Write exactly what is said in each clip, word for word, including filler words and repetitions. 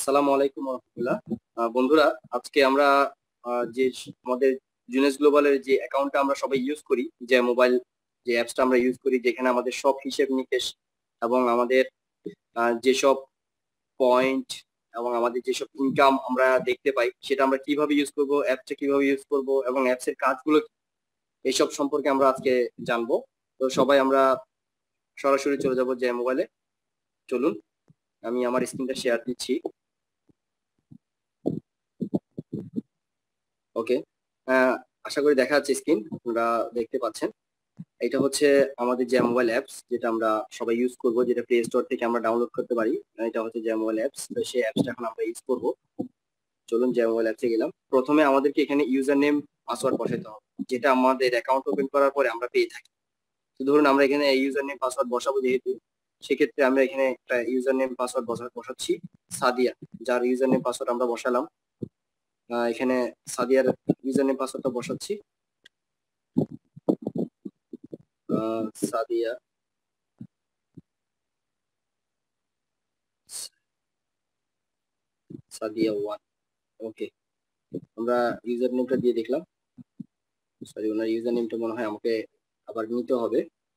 আসসালামু আলাইকুম ওয়া রাহমাতুল্লাহ। আহ, বন্ধুরা, আজকে আমরা আহ, যে স- আমাদের জুনেস গ্লোবালের যে অ্যাকাউন্টটা আমরা সবাই ইউজ করি, যে মোবাইল যে অ্যাপসটা আমরা ইউজ করি, যেখানে আমাদের সব হিসেব নিকেশ এবং আমাদের আহ, যেসব পয়েন্ট এবং আমাদের যেসব ইনকাম আমরা দেখতে পাই, সেটা আমরা কিভাবে ইউজ করব, অ্যাপসটা কিভাবে ইউজ করব এবং অ্যাপসের কাজগুলো কি, এইসব সম্পর্কে আমরা আজকে জানবো। তো সবাই আমরা সরাসরি চলে যাব যে মোবাইলে। চলুন, আমি আমার স্ক্রিনটা শেয়ার দিচ্ছি। ওকে, আশা করি দেখা যাচ্ছে স্ক্রিন, আপনারা দেখতে পাচ্ছেন। এটা হচ্ছে আমাদের যে মোবাইল অ্যাপস, যেটা আমরা সবাই ইউজ করব, যেটা প্লে স্টোর থেকে আমরা ডাউনলোড করতে পারি। এটা হচ্ছে যে মোবাইল অ্যাপস, তো সেই অ্যাপসটা এখন আমরা ইউজ করব। চলুন যে মোবাইল অ্যাপসে গেলাম। প্রথমে আমাদেরকে এখানে ইউজার নেম পাসওয়ার্ড বসাতে হবে, যেটা আমাদের অ্যাকাউন্ট ওপেন করার পরে আমরা পেয়ে থাকি। তো ধরুন আমরা এখানে ইউজার নেম পাসওয়ার্ড বসাবো, যেহেতু সেক্ষেত্রে আমরা এখানে একটা ইউজার নেম পাসওয়ার্ড বসাচ্ছি সাদিয়া, যার ইউজার নেম পাসওয়ার্ড আমরা বসালাম। আহ, এখানে সাদিয়ার ইউজার নেম পাসওয়ার্ডটা বসাচ্ছি। আহ, সাদিয়া সাদিয়া ওয়ান। ওকে, আমরা ইউজার নেমটা দিয়ে দেখলাম। সরি, ওনার ইউজার নেমটা মনে হয় আমাকে আবার নিতে হবে।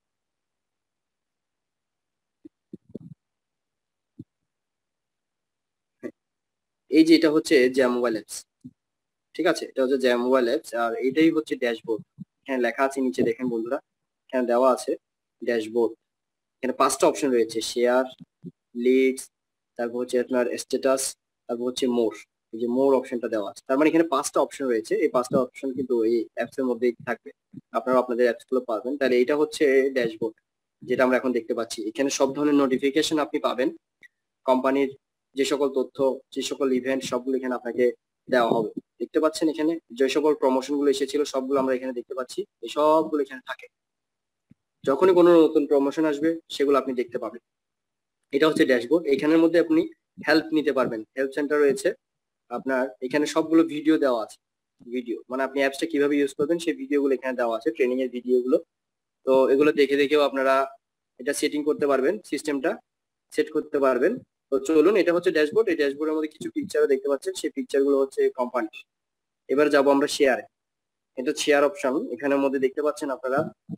এই যে এটা হচ্ছে জ্যাম মোবাইল অ্যাপস, ঠিক আছে? এটা হচ্ছে জ্যাম মোবাইল অ্যাপস, আর এটাই হচ্ছে ড্যাশবোর্ড। এখানে লেখা আছে নিচে, দেখেন বন্ধুরা, এখানে দেওয়া আছে ড্যাশবোর্ড। এখানে পাঁচটা অপশন রয়েছে: শেয়ার, লিডস, তারপর হচ্ছে আপনার স্ট্যাটাস, তারপর হচ্ছে মোর। এই যে মোর অপশনটা দেওয়া আছে, তার মানে এখানে পাঁচটা অপশন রয়েছে। এই পাঁচটা অপশন কিন্তু এই অ্যাপস এর মধ্যেই থাকবে, আপনারা আপনাদের অ্যাপস গুলো পাবেন। তাহলে এটা হচ্ছে ড্যাশবোর্ড, যেটা আমরা এখন দেখতে পাচ্ছি। এখানে সব ধরনের নোটিফিকেশন আপনি পাবেন, কোম্পানির যে সকল তথ্য, যে সকল ইভেন্ট, সবগুলো এখানে আপনাকে দেওয়া হবে। দেখতে পাচ্ছেন এখানে যে সকল প্রমোশন গুলো এসেছিল, সবগুলো আমরা এখানে দেখতে পাচ্ছি। এই সবগুলো এখানে থাকে, যখনই কোনো নতুন প্রমোশন আসবে সেগুলো আপনি দেখতে পাবেন। এটা হচ্ছে ড্যাশবোর্ড। এখানের মধ্যে আপনি হেল্প নিতে পারবেন, হেল্প সেন্টার রয়েছে আপনার। এখানে সবগুলো ভিডিও দেওয়া আছে। ভিডিও মানে আপনি অ্যাপসটা কিভাবে ইউজ করবেন সেই ভিডিওগুলো এখানে দেওয়া আছে, ট্রেনিং এর ভিডিওগুলো। তো এগুলো দেখে দেখেও আপনারা এটা সেটিং করতে পারবেন, সিস্টেমটা সেট করতে পারবেন। তো চলুন, এটা হচ্ছে ড্যাশবোর্ড। এই ড্যাশবোর্ডের মধ্যে কিছু পিকচারও দেখতে পাচ্ছেন, সেই পিকচার গুলো হচ্ছে কোম্পানি। এবার যাব আমরা শেয়ারে। এটা শেয়ার অপশন, এখানের মধ্যে দেখতে পাচ্ছেন আপনারা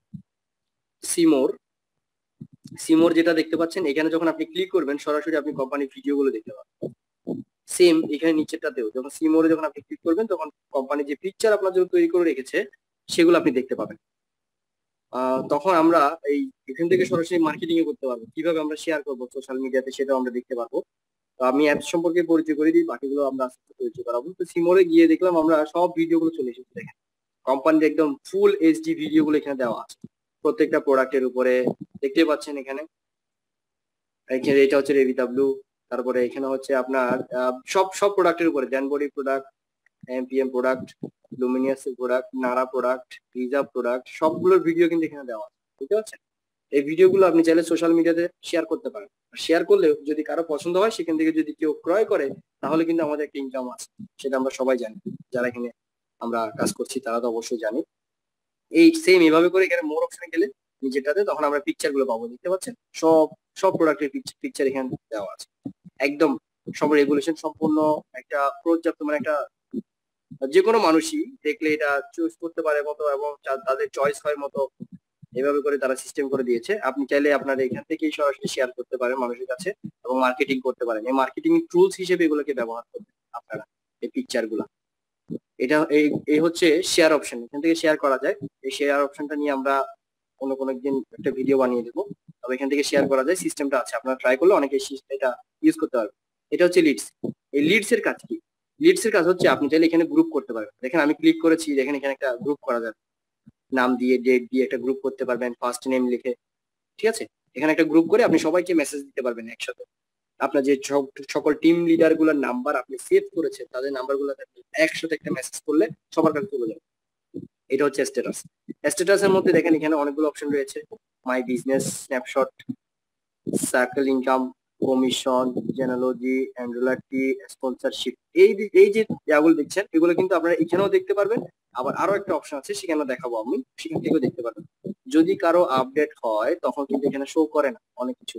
সিমোর। সিমোর যেটা দেখতে পাচ্ছেন, এখানে যখন আপনি ক্লিক করবেন সরাসরি আপনি কোম্পানির ভিডিও গুলো দেখতে পাবেন। সেম এখানে নিচেরটাতেও যখন সিমোরে যখন আপনি ক্লিক করবেন, তখন কোম্পানি যে পিকচার আপনার জন্য তৈরি করে রেখেছে সেগুলো আপনি দেখতে পাবেন। আহ, তখন আমরা এই এখান থেকে সরাসরি মার্কেটিং করতে পারবো, কিভাবে আমরা শেয়ার করবো সোশ্যাল মিডিয়াতে সেটাও আমরা দেখতে পারবো। তো আমি অ্যাপস সম্পর্কে পরিচয় করে দিই, বাকিগুলো আমরা আস্তে আস্তে পরিচয় করাবো। তো সিমোরে গিয়ে দেখলাম আমরা সব ভিডিও গুলো চলে এসেছে। দেখেন কোম্পানির একদম ফুল এইচডি ভিডিও গুলো এখানে দেওয়া আছে প্রত্যেকটা প্রোডাক্টের উপরে। দেখতে পাচ্ছেন এখানে, এখানে এটা হচ্ছে রেভিডাব্লিউ। তারপরে এখানে হচ্ছে আপনার আহ, সব সব প্রোডাক্টের উপরে, জ্যানবডি product, MPM product, luminous product, নারা প্রোডাক্ট, রিজার্ভ প্রোডাক্ট, সবগুলোর ভিডিও কিন্তু এখানে দেওয়া আছে। বুঝতে পারছেন? এই ভিডিওগুলো আপনি চাইলে সোশ্যাল মিডিয়াতে শেয়ার করতে পারেন। শেয়ার করলে যদি কারো পছন্দ হয়, সেখান থেকে যদি কেউ ক্রয় করে, তাহলে কিন্তু আমাদের একটা ইনকাম আছে। সেটা আমরা সবাই জানি, যারা এখানে আমরা কাজ করছি তারা তো অবশ্যই জানি। এই সেম এভাবে করে এখানে মোর অপশনে গেলে নিচেটাতে, তখন আমরা পিকচার গুলো পাবো। দেখতে পাচ্ছেন সব সব প্রোডাক্টের পিকচার এখানে দেওয়া আছে। একদম সব রেগুলেশন সম্পূর্ণ, একটা পর্যাপ্ত, মানে একটা যে কোনো মানুষই দেখলে এটা চুজ করতে পারে মতো, এবং তা- তাদের চয়েস হয় মতো, এভাবে করে তারা সিস্টেম করে দিয়েছে। আপনি চাইলে আপনার এখান থেকেই সরাসরি শেয়ার করতে পারেন মানুষের কাছে এবং মার্কেটিং করতে পারেন। এই মার্কেটিং টুলস হিসেবে এগুলোকে ব্যবহার করবেন আপনারা, এই পিকচার গুলা। এটা এই এই হচ্ছে শেয়ার অপশন, এখান থেকে শেয়ার করা যায়। এই শেয়ার অপশনটা নিয়ে আমরা অন্য কোনো একদিন একটা ভিডিও বানিয়ে দেবো। তবে এখান থেকে শেয়ার করা যায়, সিস্টেমটা আছে, আপনারা ট্রাই করলে অনেকে এটা ইউজ করতে পারবে। এটা হচ্ছে লিডস। এই লিডস এর কাজ কি? লিডস এর কাজ হচ্ছে আপনি চাইলে এখানে গ্রুপ করতে পারবেন। দেখেন আমি ক্লিক করেছি, দেখেন এখানে একটা গ্রুপ করা যাবে, নাম দিয়ে ডেট দিয়ে একটা গ্রুপ করতে পারবেন, ফার্স্ট নেম লিখে। ঠিক আছে? এখানে একটা গ্রুপ করে আপনি সবাইকে মেসেজ দিতে পারবেন একসাথে। আপনার যে সব- সকল টিম লিডার গুলোর নাম্বার আপনি সেভ করেছেন, তাদের নাম্বার গুলো একসাথে একটা মেসেজ করলে সবার কাছে চলে যাবে। এটা হচ্ছে স্ট্যাটাস। স্ট্যাটাস এর মধ্যে দেখেন এখানে অনেকগুলো অপশন রয়েছে: my business, snapshot, circle income, commission, genealogy, অ্যান্ডুলারিটি, স্পন্সরশিপ। এই দি- এই যে ইয়াগুলো দেখছেন, এগুলো কিন্তু আপনারা এখানেও দেখতে পারবেন। আবার আরো একটা অপশন আছে, সেখানে দেখাবো আমি, সেখান থেকেও দেখতে পারবেন। যদি কারো আপডেট হয় তখন কিন্তু এখানে শো করে না অনেক কিছু,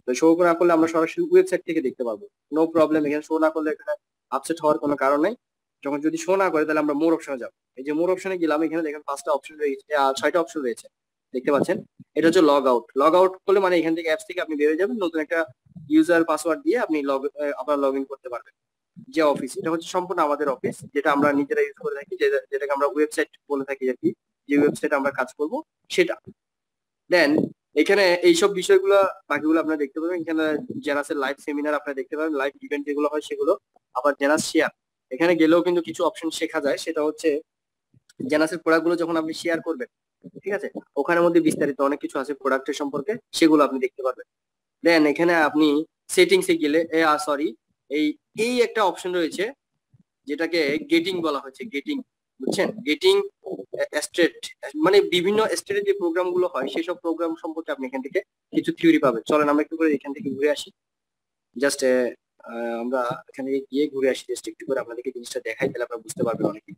তো শো না করলে আমরা সরাসরি ওয়েবসাইট থেকে দেখতে পারবো, নো প্রবলেম। এখানে শো না করলে এখানে আপসেট হওয়ার কোনো কারণ নাই। যখন যদি শো না করে তাহলে আমরা মোর অপশনে যাবো। এই যে মোর অপশনে গেলাম, এখানে দেখেন পাঁচটা অপশন রয়েছে, ছয়টা অপশন রয়েছে দেখতে পাচ্ছেন। এটা হচ্ছে লগ আউট। লগ আউট করলে মানে এখান থেকে অ্যাপস থেকে আপনি বেরিয়ে যাবেন, নতুন একটা ইউজার পাসওয়ার্ড দিয়ে আপনি লগ আবার লগ ইন করতে পারবেন। যে অফিস, এটা হচ্ছে সম্পূর্ণ আমাদের অফিস, যেটা আমরা নিজেরা ইউজ করে থাকি, যেটাকে আমরা ওয়েবসাইট বলে থাকি আর কি, যে ওয়েবসাইটে আমরা কাজ করব সেটা। দেন এখানে এইসব বিষয়গুলো বাকিগুলো আপনারা দেখতে পাবেন। এখানে জেনাসের লাইভ সেমিনার আপনারা দেখতে পাবেন, লাইভ ইভেন্ট যেগুলো হয় সেগুলো। আবার জেনাস শেয়ার, এখানে গেলেও কিন্তু কিছু অপশন শেখা যায়। সেটা হচ্ছে জেনাসের প্রোডাক্ট গুলো যখন আপনি শেয়ার করবেন, ঠিক আছে, ওখানের মধ্যে বিস্তারিত অনেক কিছু আছে প্রোডাক্টের সম্পর্কে, সেগুলো আপনি দেখতে পারবেন। দেন এখানে আপনি সেটিংসে গেলে সরি এই এই একটা অপশন রয়েছে যেটাকে গেটিং বলা হচ্ছে, গেটিং, বুঝছেন? গেটিং স্টেট মানে বিভিন্ন স্টেটে যে প্রোগ্রাম গুলো হয় সেসব প্রোগ্রাম সম্পর্কে আপনি এখান থেকে কিছু থিওরি পাবেন। চলেন আমরা একটু করে এখান থেকে ঘুরে আসি। জাস্ট আমরা এখানে গিয়ে ঘুরে আসি, জাস্ট একটু করে আপনাদেরকে জিনিসটা দেখাই, তাহলে আপনারা বুঝতে পারবেন অনেকে।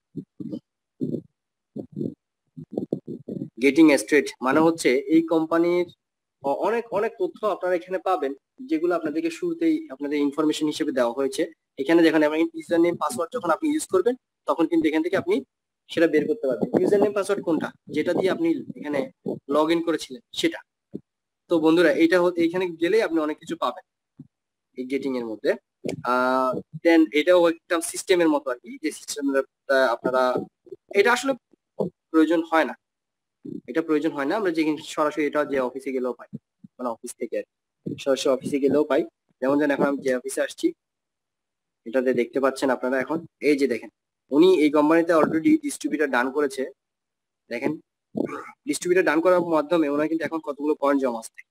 গেটিং স্ট্রেট মানে হচ্ছে এই কোম্পানির অনেক অনেক তথ্য আপনারা এখানে পাবেন, যেগুলো আপনাদেরকে শুরুতেই আপনাদের ইনফরমেশন হিসেবে দেওয়া হয়েছে। এখানে দেখেন ইউজার নেম পাসওয়ার্ড যখন আপনি ইউজ করবেন তখন কিন্তু এখান থেকে আপনি সেটা বের করতে পারবেন। ইউজার নেম পাসওয়ার্ড কোনটা, যেটা দিয়ে আপনি এখানে লগ ইন করেছিলেন সেটা। তো বন্ধুরা এটা এখানে গেলেই আপনি অনেক কিছু পাবেন এই গেটিং এর মধ্যে। আহ দেন এটাও একটা সিস্টেমের মতো আর কি, যে সিস্টেমটা আপনারা, এটা আসলে প্রয়োজন হয় না, এটা প্রয়োজন হয় না। আমরা যে সরাসরি এটা যে অফিসে গেলেও পাই, মানে অফিস থেকে সরাসরি অফিসে গেলেও পাই। যেমন যেন এখন আমি যে অফিসে আসছি, এটাতে দেখতে পাচ্ছেন আপনারা এখন, এই যে দেখেন উনি এই কোম্পানিতে অলরেডি ডিস্ট্রিবিউটর ডান করেছে। দেখেন ডিস্ট্রিবিউটর ডান করার মাধ্যমে ওনার কিন্তু এখন কতগুলো পয়েন্ট জমা আসছে,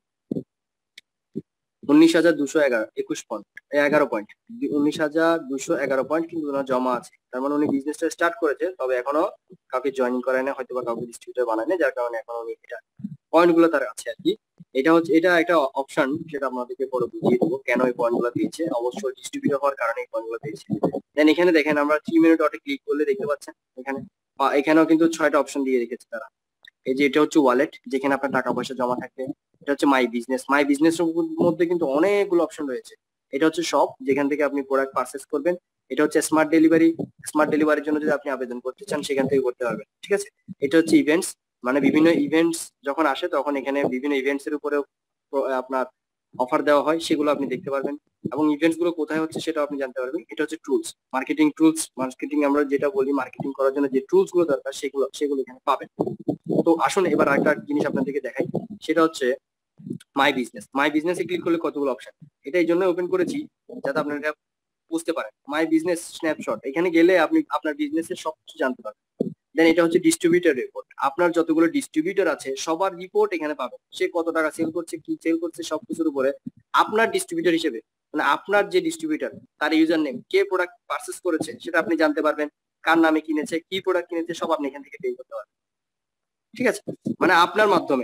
উনিশ হাজার দুশো এগারো একুশ পয়েন্ট এগারো পয়েন্ট উনিশ হাজার দুশো এগারো পয়েন্ট কিন্তু ওনার জমা আছে। তার মানে উনি বিজনেসটা স্টার্ট করেছে, তবে এখনো কাউকে জয়েন করায় না, হয়তো বা কাউকে ডিস্ট্রিবিউটর বানায় না, যার কারণে এখন উনি এটা পয়েন্ট গুলো তার আছে আর কি। এটা হচ্ছে এটা একটা অপশন, সেটা আপনাদেরকে পরে বুঝিয়ে দেবো কেন এই পয়েন্ট গুলো পেয়েছে। অবশ্যই ডিস্ট্রিবিউটর হওয়ার কারণে এই পয়েন্ট গুলো পেয়েছে। দেন এখানে দেখেন আমরা থ্রি মেনু ডটে ক্লিক করলে দেখতে পাচ্ছেন এখানে এখানেও কিন্তু ছয়টা অপশন দিয়ে রেখেছে তারা। এই যে এটা হচ্ছে ওয়ালেট, যেখানে আপনার টাকা পয়সা জমা থাকবে। এটা হচ্ছে মাই বিজনেস, মাই বিজনেস মধ্যে কিন্তু অনেকগুলো অপশন রয়েছে। এটা হচ্ছে শপ, যেখান থেকে আপনি প্রোডাক্ট পারচেস করবেন। এটা হচ্ছে স্মার্ট ডেলিভারি, স্মার্ট ডেলিভারির জন্য যদি আপনি আবেদন করতে চান সেখান থেকে করতে পারবেন, ঠিক আছে। এটা হচ্ছে ইভেন্টস, মানে বিভিন্ন ইভেন্টস যখন আসে তখন এখানে বিভিন্ন ইভেন্টস এর উপরেও আপনার অফার দেওয়া হয়, সেগুলো আপনি দেখতে পারবেন, এবং ইভেন্টস গুলো কোথায় হচ্ছে সেটাও আপনি জানতে পারবেন। এটা হচ্ছে টুলস, মার্কেটিং টুলস, মার্কেটিং আমরা যেটা বলি মার্কেটিং করার জন্য যে টুলস গুলো দরকার সেগুলো সেগুলো এখানে পাবেন। তো আসুন এবার একটা জিনিস আপনাদেরকে দেখাই, সেটা হচ্ছে মাই বিজনেস। মাই বিজনেসে ক্লিক করলে কতগুলো অপশন, এটা এই জন্য ওপেন করেছি যাতে আপনারা বুঝতে পারেন। মাই বিজনেস স্ন্যাপশট, এখানে গেলে আপনি আপনার বিজনেসের সবকিছু জানতে পারবেন। দেন এটা হচ্ছে ডিস্ট্রিবিউটর রিপোর্ট, আপনার যতগুলো ডিস্ট্রিবিউটর আছে সবার রিপোর্ট এখানে পাবেন, সে কত টাকা সেল করছে, কি সেল করছে, সবকিছুর উপরে আপনার ডিস্ট্রিবিউটর হিসেবে, মানে আপনার যে ডিস্ট্রিবিউটর তার ইউজার নেম, কে প্রোডাক্ট পারচেস করেছে সেটা আপনি জানতে পারবেন, কার নামে কিনেছে, কি প্রোডাক্ট কিনেছে, সব আপনি এখান থেকে পেয়ে করতে পারবেন, ঠিক আছে। মানে আপনার মাধ্যমে,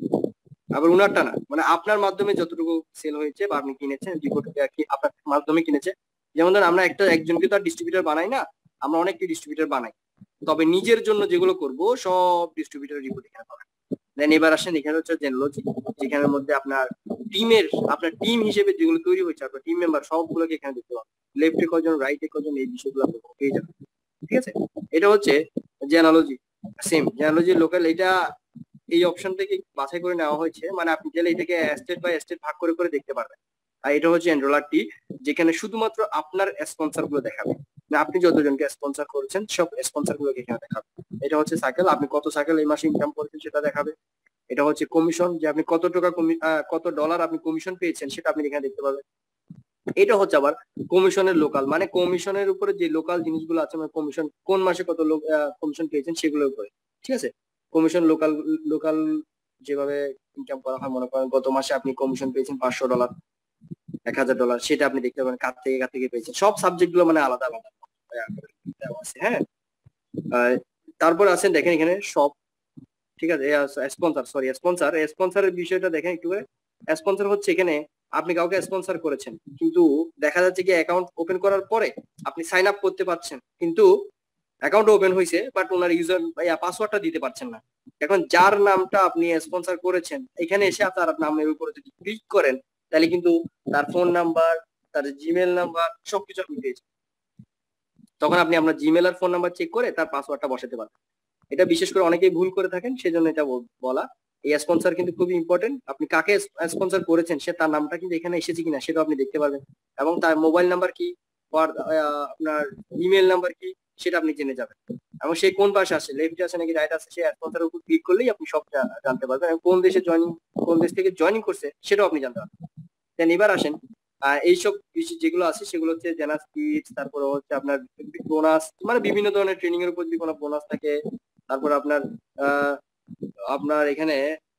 আবার উনারটা না, মানে আপনার মাধ্যমে যতটুকু সেল হয়েছে বা আপনি কিনেছেন রিপোর্ট আপনার মাধ্যমে কিনেছে। যেমন ধরুন আমরা একটা একজনকে তো আর ডিস্ট্রিবিউটর বানাই না, আমরা অনেকটি ডিস্ট্রিবিউটর বানাই, তবে নিজের জন্য যেগুলো করব সব ডিস্ট্রিবিউটর রিপোর্ট এখানে পাবেন। দেন এবার আসেন এখানে হচ্ছে জেনলজি, যেখানের মধ্যে আপনার টিমের আপনার টিম হিসেবে যেগুলো তৈরি হয়েছে, আপনার টিম মেম্বার সবগুলোকে এখানে দেখতে পাবেন, লেফটে কজন রাইটে কজন, এই বিষয়গুলো আপনি পেয়ে যাবেন, ঠিক আছে। এটা হচ্ছে জেনালজি, সেম জেনালজি লোকাল, এটা এই অপশন থেকে বাছাই করে নেওয়া হয়েছে, মানে আপনি গেলে এটাকে স্টেট বাই স্টেট ভাগ করে করে দেখতে পারবেন। আর এটা হচ্ছে এনরোলার টি, যেখানে শুধুমাত্র আপনার স্পন্সর গুলো দেখাবে, আপনি যতজনকে স্পন্সর করেছেন সব স্পন্সর গুলোকে এখানে দেখাবে। এটা হচ্ছে সাইকেল, আপনি কত সাইকেল এই মাসে ইনকাম করেছেন সেটা দেখাবে। এটা হচ্ছে কমিশন, যে আপনি কত টাকা কত ডলার আপনি কমিশন পেয়েছেন সেটা আপনি এখানে দেখতে পাবেন। এটা হচ্ছে আবার কমিশনের লোকাল, মানে কমিশনের উপরে যে লোকাল জিনিসগুলো আছে, মানে কমিশন কোন মাসে কত লোক কমিশন পেয়েছেন সেগুলোর উপরে, ঠিক আছে। কমিশন লোকাল লোকাল যেভাবে ইনকাম করা হয়, মনে করেন গত মাসে আপনি কমিশন পেয়েছেন পাঁচশো ডলার, এক হাজার ডলার, সেটা আপনি দেখতে পাবেন কার থেকে কার থেকে পেয়েছেন, সব সাবজেক্ট গুলো মানে আলাদা আলাদা আছে। হ্যাঁ, তারপর আছেন দেখেন এখানে সব, ঠিক আছে। স্পন্সর সরি স্পন্সর স্পন্সরের বিষয়টা দেখেন একটু করে। স্পন্সর হচ্ছে এখানে আপনি কাউকে স্পন্সর করেছেন, কিন্তু দেখা যাচ্ছে কি অ্যাকাউন্ট ওপেন করার পরে আপনি সাইন আপ করতে পারছেন, কিন্তু অ্যাকাউন্ট ওপেন হয়েছে, বাট ওনার ইউজার পাসওয়ার্ডটা দিতে পারছেন না। এখন যার নামটা আপনি স্পন্সর করেছেন, এখানে এসে তার নামের উপরে যদি ক্লিক করেন, তাহলে কিন্তু তার ফোন নাম্বার, তার জিমেল নাম্বার সবকিছু আপনি পেয়েছেন। তখন আপনি আপনার জিমেল আর ফোন নাম্বার চেক করে তার পাসওয়ার্ডটা বসাতে পারবেন। এটা বিশেষ করে অনেকেই ভুল করে থাকেন, সেজন্য এটা বলা। এই স্পন্সর কিন্তু খুবই ইম্পর্টেন্ট। আপনি কাকে স্পন্সর করেছেন, সে তার নামটা কিন্তু এখানে এসেছে কিনা সেটা আপনি দেখতে পারবেন, এবং তার মোবাইল নাম্বার কি, আপনার ইমেল নাম্বার কি, সেটা আপনি জেনে যাবেন। এবং সেই কোন পাশে আসে, লেফটে আছে নাকি রাইট আছে, সেই স্পন্সরের উপর ক্লিক করলেই আপনি সব জানতে পারবেন। এবং কোন দেশে জয়েনিং, কোন দেশ থেকে জয়েনিং করছে সেটাও আপনি জানতে পারবেন। দেন এবার আসেন এইসব যেগুলো আছে সেগুলো হচ্ছে জেনাস কিটস, তারপরে হচ্ছে আপনার বোনাস, মানে বিভিন্ন ধরনের ট্রেনিং এর উপর যদি কোনো বোনাস থাকে, তারপর আপনার আপনার এখানে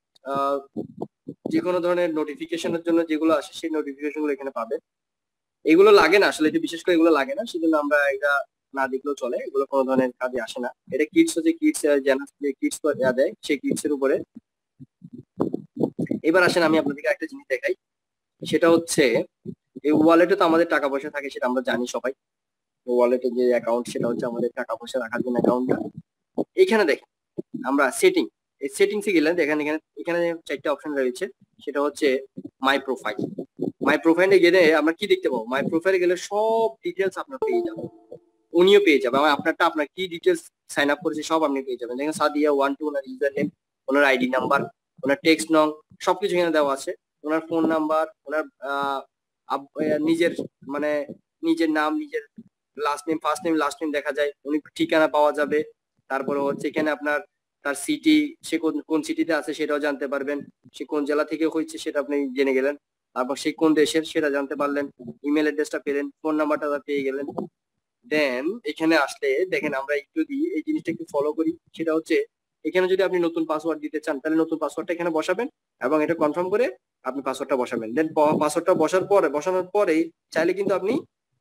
যে কোনো ধরনের নোটিফিকেশনের জন্য যেগুলো আসে সেই নোটিফিকেশন গুলো এখানে পাবে। এগুলো লাগে না আসলে, এটা বিশেষ করে এগুলো লাগে না, সেজন্য আমরা এটা না দেখলেও চলে, এগুলো কোনো ধরনের কাজে আসে না। এটা কিটস হচ্ছে, কিটস জেনাস যে কিটস দেয় সেই কিটস এর উপরে। এবার আসেন আমি আপনাদেরকে একটা জিনিস দেখাই, সেটা হচ্ছে এই ওয়ালেটে তো আমাদের টাকা পয়সা থাকে, সেটা আমরা জানি সবাই। ওয়ালেটে যে অ্যাকাউন্ট, সেটা হচ্ছে আমাদের টাকা পয়সা রাখার জন্য অ্যাকাউন্টটা। এখানে দেখেন আমরা সেটিং, এই সেটিংসে গেলে দেখেন এখানে এখানে চারটা অপশন রয়েছে, সেটা হচ্ছে মাই প্রোফাইল। মাই প্রোফাইলে গেলে আমরা কি দেখতে পাবো, মাই প্রোফাইলে গেলে সব ডিটেলস আপনার পেয়ে যাবেন, উনিও পেয়ে যাবে, এবং আপনারটা আপনার কি ডিটেলস সাইন আপ করেছে সব আপনি পেয়ে যাবেন। দেখেন সাদিয়া ওয়ান টু, ওনার ইউজার নেম, ওনার আইডি নাম্বার, ওনার টেক্সট নং, সবকিছু এখানে দেওয়া আছে। ওনার ফোন নাম্বার, ওনার নিজের মানে নিজের নাম, নিজের last name, first name, last name দেখা যায়, উনি ঠিকানা পাওয়া যাবে। তারপরে হচ্ছে এখানে আপনার তার সিটি, সে কোন সিটিতে আছে সেটাও জানতে পারবেন, সে কোন জেলা থেকে হয়েছে সেটা আপনি জেনে গেলেন, তারপর সে কোন দেশের সেটা জানতে পারলেন, ইমেল অ্যাড্রেসটা পেলেন, ফোন নাম্বারটা পেয়ে গেলেন। দেন এখানে আসলে দেখেন আমরা যদি এই জিনিসটা একটু ফলো করি, সেটা হচ্ছে এখানে যদি আপনি নতুন পাসওয়ার্ড দিতে চান, তাহলে নতুন পাসওয়ার্ডটা এখানে বসাবেন এবং এটা কনফার্ম করে আপনি পাসওয়ার্ডটা বসাবেন। দেন পাসওয়ার্ডটা বসার পরে বসানোর পরেই চাইলে কিন্তু আপনি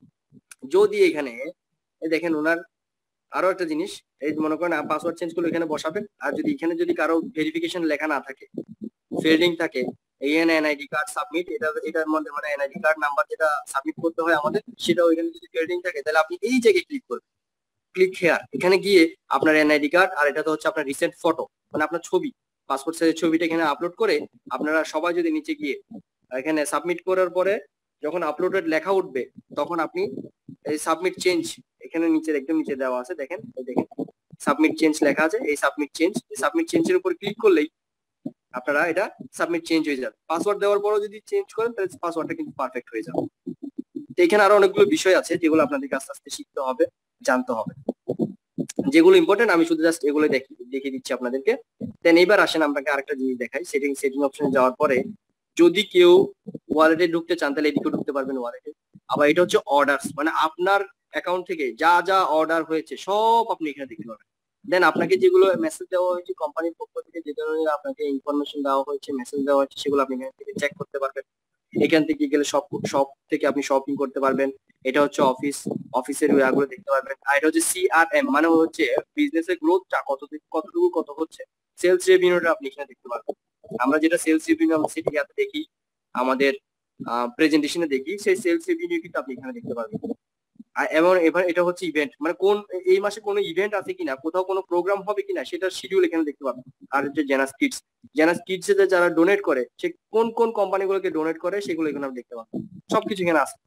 যদি এখানে দেখেন ওনার আরো একটা জিনিস, এই মনে করেন পাসওয়ার্ড চেঞ্জ করলে এখানে বসাবেন। আর যদি এখানে যদি কারো ভেরিফিকেশন লেখা না থাকে, ফিল্ডিং থাকে, এখানে এনআইডি কার্ড সাবমিট, এটা এটার মধ্যে মানে এনআইডি কার্ড নাম্বার যেটা সাবমিট করতে হয় আমাদের, সেটা ওইখানে যদি ফিল্ডিং থাকে, তাহলে আপনি এই জায়গায় ক্লিক করবেন, ক্লিক হেয়ার। এখানে গিয়ে আপনার এনআইডি কার্ড আর এটা তো হচ্ছে আপনার রিসেন্ট ফটো, মানে আপনার ছবি, পাসপোর্ট সাইজের ছবিটা এখানে আপলোড করে আপনারা সবাই যদি নিচে গিয়ে এখানে সাবমিট করার পরে যখন আপলোডেড লেখা উঠবে, তখন আপনি এই সাবমিট চেঞ্জ এখানে নিচে একদম নিচে দেওয়া আছে, দেখেন এই দেখেন সাবমিট চেঞ্জ লেখা আছে, এই সাবমিট চেঞ্জ, সাবমিট চেঞ্জের উপর ক্লিক করলেই আপনারা এটা সাবমিট চেঞ্জ হয়ে যাবে। পাসওয়ার্ড দেওয়ার পরও যদি চেঞ্জ করেন তাহলে পাসওয়ার্ডটা কিন্তু পারফেক্ট হয়ে যাবে। তো এখানে আরো অনেকগুলো বিষয় আছে যেগুলো আপনাদেরকে আস্তে আস্তে শিখতে হবে, জানতে হবে, যেগুলো ইম্পর্টেন্ট আমি শুধু জাস্ট এগুলো দেখি দেখিয়ে দিচ্ছি আপনাদেরকে। দেন এবার আসেন আপনাকে আরেকটা জিনিস দেখাই, সেটিং সেটিং অপশনে যাওয়ার পরে যদি কেউ ওয়ালেটে ঢুকতে চান তাহলে এদিকে ঢুকতে পারবেন ওয়ালেটে। আবার এটা হচ্ছে অর্ডারস, মানে আপনার অ্যাকাউন্ট থেকে যা যা অর্ডার হয়েছে সব আপনি এখানে দেখতে পাবেন। দেন আপনাকে যেগুলো মেসেজ দেওয়া হয়েছে কোম্পানির পক্ষ থেকে, যে ধরনের আপনাকে ইনফরমেশন দেওয়া হয়েছে, মেসেজ দেওয়া হয়েছে, সেগুলো আপনি এখান থেকে চেক করতে পারবেন। এখান থেকে গেলে সব সব থেকে আপনি শপিং করতে পারবেন। এটা হচ্ছে অফিস, অফিসের ওয়াগুলো দেখতে পারবেন। আর এটা হচ্ছে সিআরএম, মানে হচ্ছে বিজনেসের গ্রোথটা কতটুকু কতটুকু কত হচ্ছে, সেলস রেভিনিউটা আপনি এখানে দেখতে পারবেন। আমরা যেটা সেলস রেভিনিউ আমরা সিটিতে দেখি, আমাদের প্রেজেন্টেশনে দেখি, সেই সেলস রেভিনিউ কিন্তু আপনি এখানে দেখতে পারবেন। এবং এবার এটা হচ্ছে ইভেন্ট, মানে কোন এই মাসে কোনো ইভেন্ট আছে কিনা, কোথাও কোনো প্রোগ্রাম হবে কিনা, সেটার শিডিউল এখানে দেখতে পাবেন। আর হচ্ছে জেনাস কিডস, জেনাস কিডস এ যারা ডোনেট করে, সে কোন কোন কোম্পানিগুলোকে ডোনেট করে সেগুলো এখানে আপনি দেখতে পাবেন, সবকিছু এখানে আছে,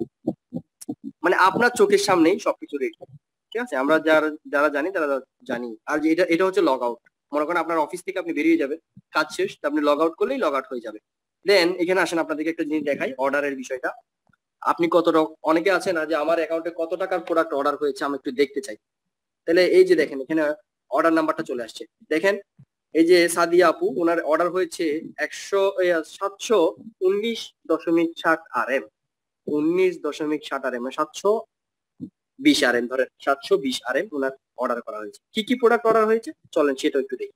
মানে আপনার চোখের সামনেই সবকিছু রেডি। ঠিক আছে, আমরা যারা যারা জানি তারা জানি। আর এটা এটা হচ্ছে লগ আউট, মনে করেন আপনার অফিস থেকে আপনি বেরিয়ে যাবেন, কাজ শেষ, আপনি লগ আউট করলেই লগ আউট হয়ে যাবে। দেন এখানে আসেন আপনাদেরকে একটা জিনিস দেখাই, অর্ডারের বিষয়টা। আপনি কত, অনেকে আছে না যে আমার অ্যাকাউন্টে কত টাকার প্রোডাক্ট অর্ডার হয়েছে আমি একটু দেখতে চাই, তাহলে এই যে দেখেন এখানে অর্ডার নাম্বারটা চলে আসছে। দেখেন এই যে সাদিয়া আপু, ওনার অর্ডার হয়েছে একশো সাতশো উনিশ দশমিক ষাট আর এম, উনিশ দশমিক ষাট আর এম, সাতশো বিশ আর এম, ধরেন সাতশো বিশ আর এম ওনার অর্ডার করা হয়েছে। কি কি প্রোডাক্ট অর্ডার হয়েছে চলেন সেটা একটু দেখি।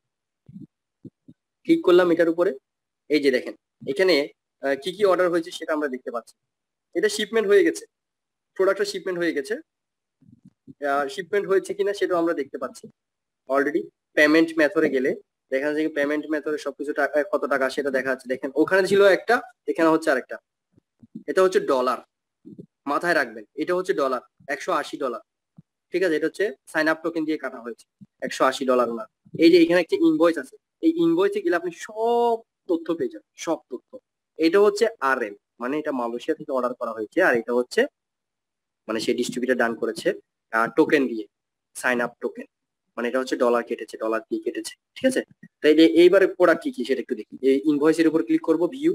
ক্লিক করলাম এটার উপরে, এই যে দেখেন এখানে কি কি অর্ডার হয়েছে সেটা আমরা দেখতে পাচ্ছি। এটা শিপমেন্ট হয়ে গেছে, প্রোডাক্টটা শিপমেন্ট হয়ে গেছে, শিপমেন্ট হয়েছে কিনা সেটাও আমরা দেখতে পাচ্ছি অলরেডি। পেমেন্ট মেথডে গেলে দেখা যাচ্ছে পেমেন্ট মেথডে সবকিছু টাকা কত টাকা সেটা দেখা যাচ্ছে। দেখেন ওখানে ছিল একটা, এখানে হচ্ছে আরেকটা। এটা হচ্ছে ডলার, মাথায় রাখবেন এটা হচ্ছে ডলার, একশো আশি ডলার। ঠিক আছে, এটা হচ্ছে সাইন আপ টোকেন দিয়ে কাটা হয়েছে একশো আশি ডলার ওনার। এই যে এখানে একটা ইনভয়েস আছে, এই ইনভয়েসে গেলে আপনি সব তথ্য পেয়ে যাবেন, সব তথ্য। এটা হচ্ছে আর এম, মানে এটা মালয়েশিয়া থেকে অর্ডার করা হয়েছে, আর এটা হচ্ছে মানে সেই ডিস্ট্রিবিউটার ডান করেছে টোকেন দিয়ে, সাইন আপ টোকেন, মানে এটা হচ্ছে ডলার কেটেছে, ডলার দিয়ে কেটেছে। ঠিক আছে, তাই এইবারে প্রোডাক্ট কি কি সেটা একটু দেখি। এই ইনভয়েসের উপর ক্লিক করব, ভিউ,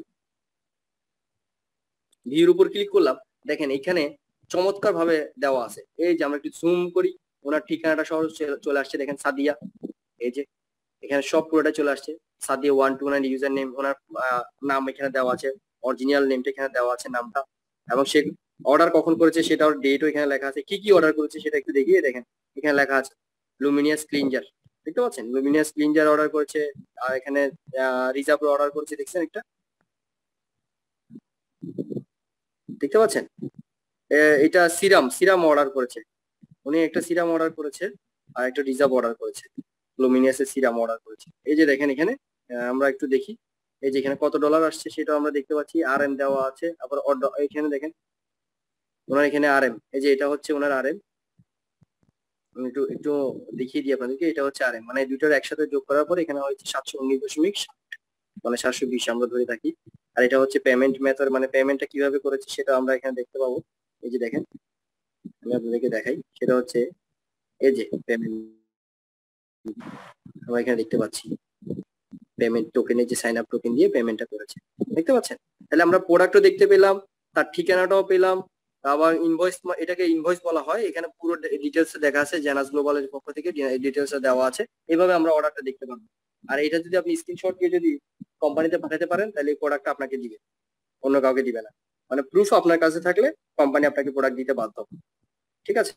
ভিউর উপর ক্লিক করলাম। দেখেন এখানে চমৎকার ভাবে দেওয়া আছে। এই যে আমরা একটু জুম করি, ওনার ঠিকানাটা সহ চলে আসছে, দেখেন সাদিয়া, এই যে এখানে সব পুরোটা চলে আসছে। Sadia one two nine user name, ওনার নাম এখানে দেওয়া আছে, অরিজিনাল নেমটা এখানে দেওয়া আছে, নামটা, এবং সে অর্ডার কখন করেছে সেটার ডেটও এখানে লেখা আছে। কি কি অর্ডার করেছে সেটা একটু দেখিয়ে দেখেন, এখানে লেখা আছে লুমিনিয়াস ক্লিনজার, দেখতে পাচ্ছেন লুমিনিয়াস ক্লিনজার অর্ডার করেছে, আর এখানে রিজার্ভ অর্ডার করেছে, দেখছেন একটা, দেখতে পাচ্ছেন এটা সিরাম, সিরাম অর্ডার করেছে উনি, একটা সিরাম অর্ডার করেছে আর একটা রিজার্ভ অর্ডার করেছে, লুমিনিয়াসের সিরাম অর্ডার করেছে। এই যে দেখেন এখানে আমরা একটু দেখি, এই যে এখানে কত ডলার আসছে সেটা আমরা দেখতে পাচ্ছি, আর এম দেওয়া আছে। আবার এখানে দেখেন ওনার এখানে আর এম, এই যে এটা হচ্ছে ওনার আর এম, আমি একটু একটু দেখিয়ে দিই আপনাদেরকে, এটা হচ্ছে আর এম, মানে দুইটার একসাথে যোগ করার পর এখানে হচ্ছে সাতশো উনিশ দশমিক মানে সাতশো বিশ আমরা ধরে থাকি। আর এটা হচ্ছে পেমেন্ট মেথড, মানে পেমেন্টটা কিভাবে করেছে সেটা আমরা এখানে দেখতে পাবো। এই যে দেখেন আমি আপনাদেরকে দেখাই, সেটা হচ্ছে এই যে পেমেন্ট, আমরা এখানে দেখতে পাচ্ছি পেমেন্ট টোকেনের যে সাইন আপ টোকেন দিয়ে পেমেন্টটা করেছে, দেখতে পাচ্ছেন। তাহলে আমরা প্রোডাক্টও দেখতে পেলাম, তার ঠিকানাটাও পেলাম, আবার ইনভয়েস, এটাকে ইনভয়েস বলা হয়, এখানে পুরো ডিটেলস দেখা আছে, জেনাস গ্লোবালের পক্ষ থেকে ডিটেলস দেওয়া আছে। এইভাবে আমরা অর্ডারটা দেখতে পাবো। আর এটা যদি আপনি স্ক্রিনশট দিয়ে যদি কোম্পানিতে পাঠাতে পারেন তাহলে এই প্রোডাক্টটা আপনাকে দিবে, অন্য কাউকে দিবে না। মানে প্রুফ আপনার কাছে থাকলে কোম্পানি আপনাকে প্রোডাক্ট দিতে বাধ্য। ঠিক আছে,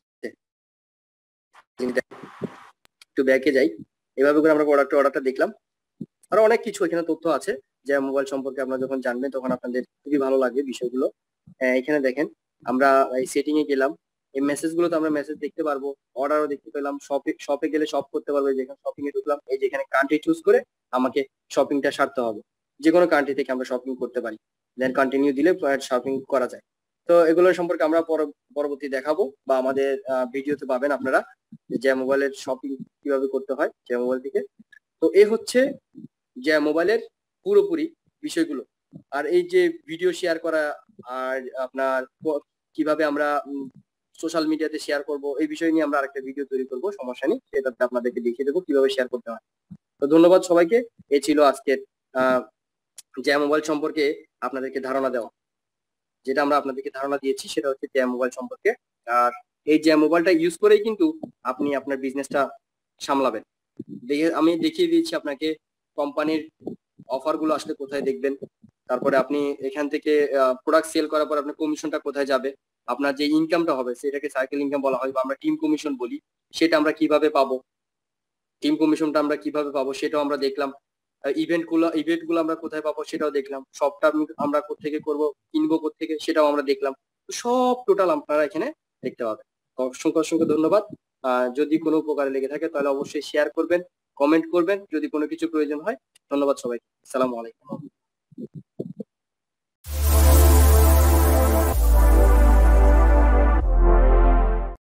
একটু ব্যাকে যাই, এভাবে করে আমরা প্রোডাক্ট অর্ডারটা দেখলাম। আরো অনেক কিছু এখানে তথ্য আছে যে মোবাইল সম্পর্কে আপনারা যখন জানবেন তখন আপনাদের খুবই ভালো লাগবে বিষয়গুলো। এখানে দেখেন আমরা এই সেটিং এ গেলাম, এই মেসেজ গুলোতে আমরা মেসেজ দেখতে পারবো, অর্ডারও দেখতে পেলাম, শপে শপে গেলে শপ করতে পারবো। যেখানে শপিং এ ঢুকলাম, এই যে এখানে কান্ট্রি চুজ করে আমাকে শপিংটা সারতে হবে, যে কোনো কান্ট্রি থেকে আমরা শপিং করতে পারি, দেন কন্টিনিউ দিলে শপিং করা যায়। তো এগুলো সম্পর্কে আমরা পরবর্তী দেখাবো বা আমাদের ভিডিওতে পাবেন আপনারা, যে মোবাইলের শপিং কিভাবে করতে হয় যে মোবাইল থেকে। তো এই হচ্ছে যে মোবাইলের পুরোপুরি বিষয়গুলো। আর এই যে ভিডিও শেয়ার করা আর আপনার কিভাবে আমরা সোশ্যাল মিডিয়াতে শেয়ার করব, এই বিষয় নিয়ে আমরা আরেকটা ভিডিও তৈরি করব, সমস্যা নেই, সেটাতে আপনাদেরকে দেখিয়ে দেবো কিভাবে শেয়ার করতে হয়। তো ধন্যবাদ সবাইকে, এই ছিল আজকের আহ যে মোবাইল সম্পর্কে আপনাদেরকে ধারণা দেওয়া। যেটা আমরা আপনাদেরকে ধারণা দিয়েছি সেটা হচ্ছে যে মোবাইল সম্পর্কে। আর এই যে মোবাইলটা ইউজ করেই কিন্তু আপনি আপনার বিজনেসটা সামলাবেন। দেখে আমি দেখিয়ে দিয়েছি আপনাকে কোম্পানির অফার গুলো আসলে কোথায় দেখবেন, তারপরে আপনি এখান থেকে প্রোডাক্ট সেল করার পর আপনার কমিশনটা কোথায় যাবে, আপনার যে ইনকামটা হবে সেটাকে সাইকেল ইনকাম বলা হয় বা আমরা টিম কমিশন বলি, সেটা আমরা কিভাবে পাবো, টিম কমিশনটা আমরা কিভাবে পাবো সেটাও আমরা দেখলাম। ইভেন্ট গুলো ইভেন্ট গুলো আমরা কোথায় পাবো সেটাও দেখলাম, সবটা আমরা কোথেকে করবো, কিনবো কোথেকে সেটাও আমরা দেখলাম। সব টোটাল আপনারা এখানে দেখতে পাবেন। অসংখ্য অসংখ্য ধন্যবাদ। যদি কোনো উপকারে লেগে থাকে তাহলে অবশ্যই শেয়ার করবেন, কমেন্ট করবেন যদি কোনো কিছু প্রয়োজন হয়। ধন্যবাদ সবাইকে, আসসালামু আলাইকুম।